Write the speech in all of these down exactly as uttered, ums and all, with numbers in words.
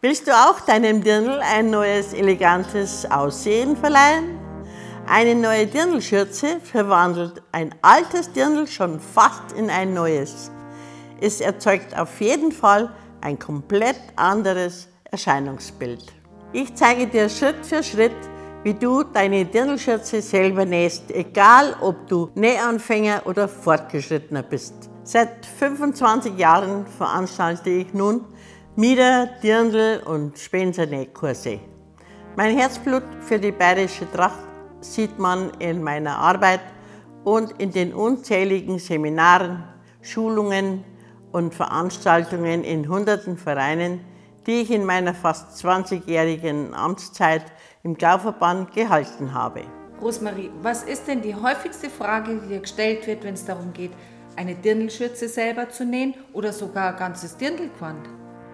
Willst du auch deinem Dirndl ein neues, elegantes Aussehen verleihen? Eine neue Dirndlschürze verwandelt ein altes Dirndl schon fast in ein neues. Es erzeugt auf jeden Fall ein komplett anderes Erscheinungsbild. Ich zeige dir Schritt für Schritt, wie du deine Dirndlschürze selber nähst, egal ob du Nähanfänger oder Fortgeschrittener bist. Seit fünfundzwanzig Jahren veranstalte ich nun Mieder-, Dirndl- und Spencer-Nähkurse. Mein Herzblut für die bayerische Tracht sieht man in meiner Arbeit und in den unzähligen Seminaren, Schulungen und Veranstaltungen in hunderten Vereinen, die ich in meiner fast zwanzigjährigen Amtszeit im Gauverband gehalten habe. Rosmarie, was ist denn die häufigste Frage, die dir gestellt wird, wenn es darum geht, eine Dirndlschürze selber zu nähen oder sogar ein ganzes Dirndlgewand?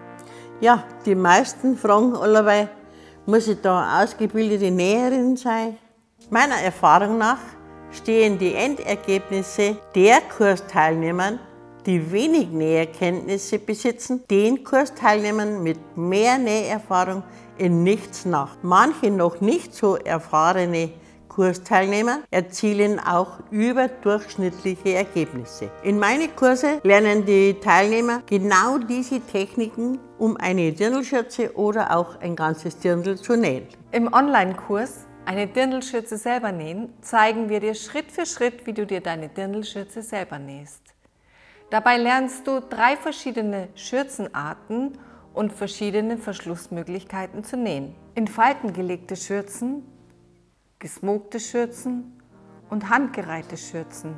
Ja, die meisten fragen allebei, muss ich da ausgebildete Näherin sein? Meiner Erfahrung nach stehen die Endergebnisse der Kursteilnehmer, die wenig Näherkenntnisse besitzen, den Kursteilnehmern mit mehr Näherfahrung in nichts nach. Manche noch nicht so erfahrene Kursteilnehmer erzielen auch überdurchschnittliche Ergebnisse. In meine Kurse lernen die Teilnehmer genau diese Techniken, um eine Dirndlschürze oder auch ein ganzes Dirndl zu nähen. Im Online-Kurs Eine Dirndlschürze selber nähen zeigen wir dir Schritt für Schritt, wie du dir deine Dirndlschürze selber nähst. Dabei lernst du drei verschiedene Schürzenarten und verschiedene Verschlussmöglichkeiten zu nähen. In Falten gelegte Schürzen, gesmokte Schürzen und handgereihte Schürzen.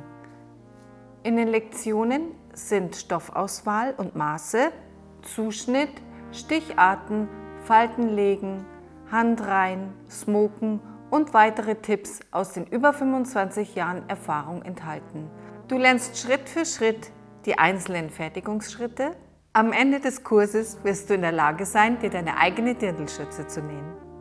In den Lektionen sind Stoffauswahl und Maße, Zuschnitt, Sticharten, Faltenlegen, Handreihen, Smoken und weitere Tipps aus den über fünfundzwanzig Jahren Erfahrung enthalten. Du lernst Schritt für Schritt die einzelnen Fertigungsschritte. Am Ende des Kurses wirst du in der Lage sein, dir deine eigene Dirndlschürze zu nähen.